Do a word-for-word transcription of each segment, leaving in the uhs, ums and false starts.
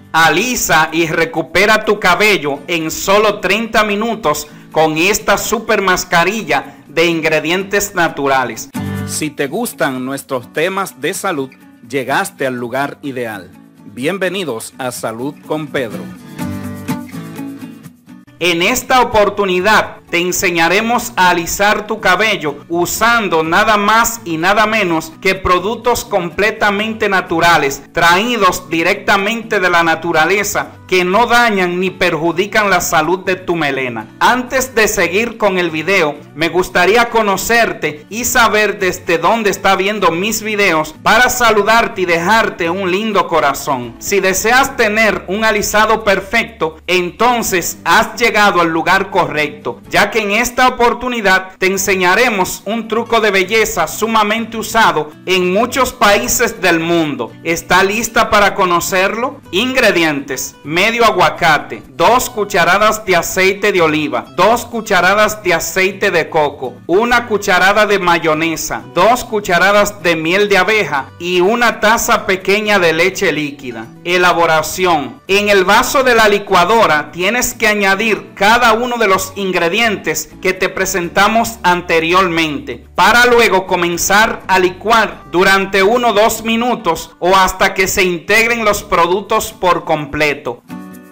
Alisa y recupera tu cabello en solo treinta minutos con esta super mascarilla de ingredientes naturales. Si te gustan nuestros temas de salud, llegaste al lugar ideal. Bienvenidos a Salud con Pedro. En esta oportunidad te enseñaremos a alisar tu cabello usando nada más y nada menos que productos completamente naturales, traídos directamente de la naturaleza, que no dañan ni perjudican la salud de tu melena. Antes de seguir con el video, me gustaría conocerte y saber desde dónde está viendo mis videos para saludarte y dejarte un lindo corazón. Si deseas tener un alisado perfecto, entonces has llegado al lugar correcto, ya que en esta oportunidad te enseñaremos un truco de belleza sumamente usado en muchos países del mundo. ¿Está lista para conocerlo? Ingredientes: medio aguacate, dos cucharadas de aceite de oliva, dos cucharadas de aceite de coco, una cucharada de mayonesa, dos cucharadas de miel de abeja y una taza pequeña de leche líquida. Elaboración: en el vaso de la licuadora tienes que añadir cada uno de los ingredientes que te presentamos anteriormente, para luego comenzar a licuar durante uno o dos minutos o hasta que se integren los productos por completo.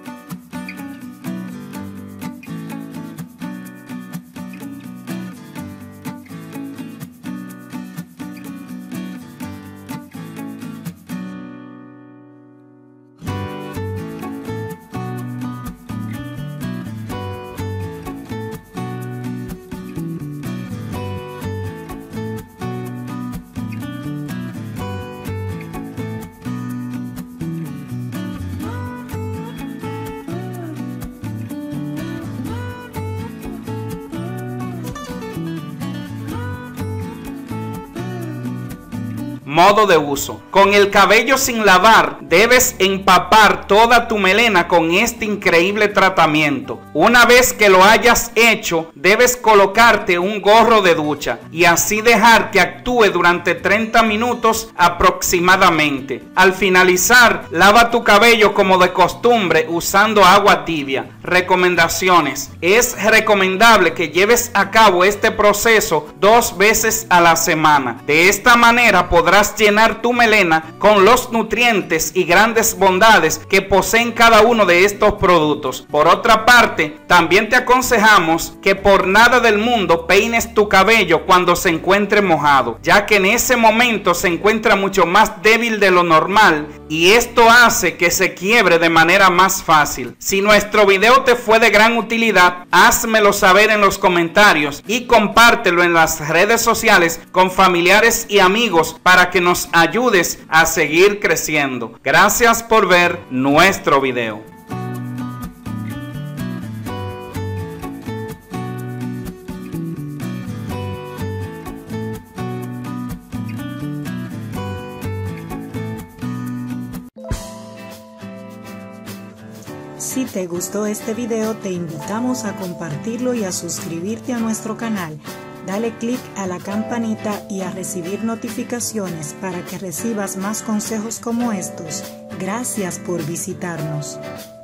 Modo de uso: con el cabello sin lavar, debes empapar toda tu melena con este increíble tratamiento. Una vez que lo hayas hecho, debes colocarte un gorro de ducha y así dejar que actúe durante treinta minutos aproximadamente. Al finalizar, lava tu cabello como de costumbre usando agua tibia. Recomendaciones: es recomendable que lleves a cabo este proceso dos veces a la semana. De esta manera podrás llenar tu melena con los nutrientes y grandes bondades que poseen cada uno de estos productos. Por otra parte, también te aconsejamos que por nada del mundo peines tu cabello cuando se encuentre mojado, ya que en ese momento se encuentra mucho más débil de lo normal y esto hace que se quiebre de manera más fácil. Si nuestro video te fue de gran utilidad, házmelo saber en los comentarios y compártelo en las redes sociales con familiares y amigos para que nos ayudes a seguir creciendo. Gracias por ver nuestro video. Si te gustó este video, te invitamos a compartirlo y a suscribirte a nuestro canal. Dale click a la campanita y a recibir notificaciones para que recibas más consejos como estos. Gracias por visitarnos.